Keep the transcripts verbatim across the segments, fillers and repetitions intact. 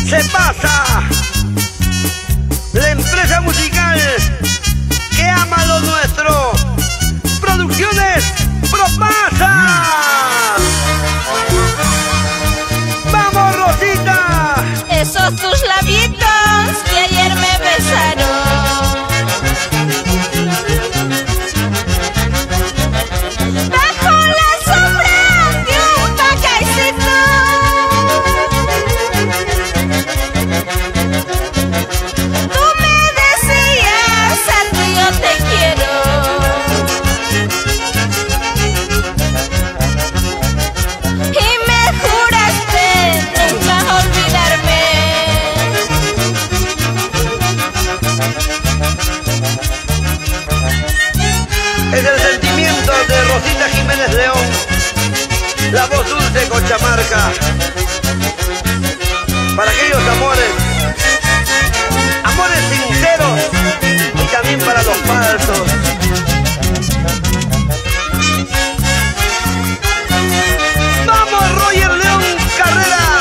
Se pasa, la empresa musical que ama lo nuestro. Producciones Propasa. ¡Vamos, Rosita! Esos tus labitos que ayer me besaron, bajo la sombra de un pacaicito. Tú me decías, a ti yo te quiero, y me juraste nunca olvidarme. Es el sentimiento de Rosita Jiménez León, la voz dulce Cochamarca, para aquellos amores, amores sinceros y también para los falsos. ¡Vamos, Roger León Carrera!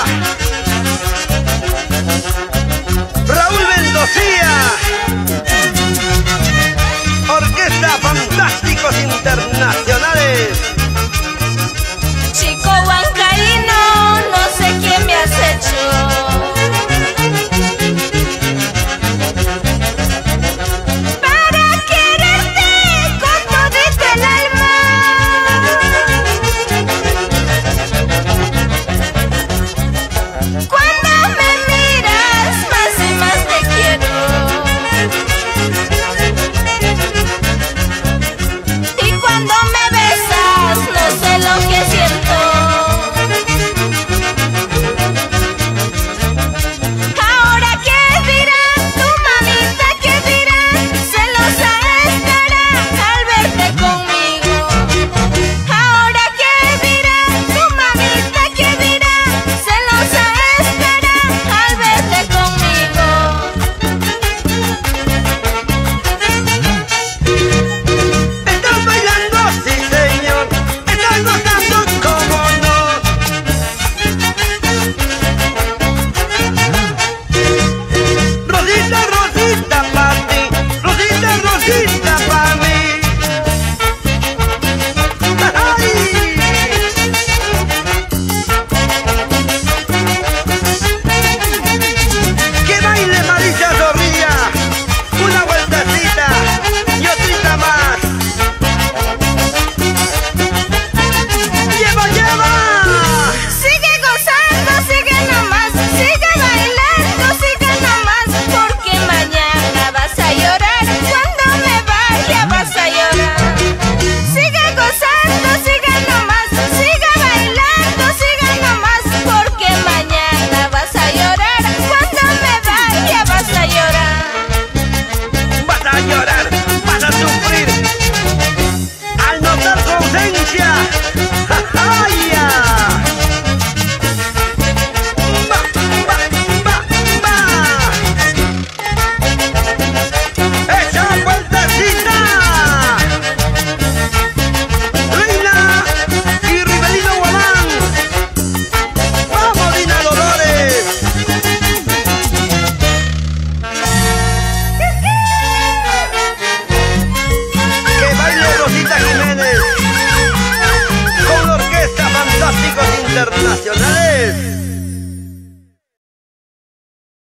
Raúl Mendocía, Orquesta Fantásticos Internacionales. Chico huancaíno, no sé quién me has hecho, para quererte con todito el alma. Cuando me miras, más y más te quiero, y cuando me besas, no sé lo que siento. Ahora qué dirá tu mamita, qué dirá, celosa estará al verte conmigo. Ahora qué dirá tu mamita, qué dirá, celosa estará al verte conmigo. Estás bailando, sí señor, estás gozando, cómo no. Rosita, Rosita pa' ti, Rosita, Rosita pa' mí. ¡Ay! Que baile Marisa Zorrilla, una vueltecita y otrita más. ¡Lleva, lleva! Sigue gozando, sigue nomás, sigue bailando, sigue nomás, porque mañana vas a llorar, cuando me vaya vas a llorar. Sigue gozando, sigue nomás, sigue bailando, sigue nomás, porque mañana vas a llorar, cuando me vaya vas a llorar. Vas a llorar, vas a sufrir al notar su ausencia. ¡Ay, ya! ¡Va, va, va, va! ¡Esa vueltecita! Reina y Riverino Guamán. ¡Vamos, Dina Dolores! Que baile Rosita Jiménez con la Orquesta Fantásticos Internacionales.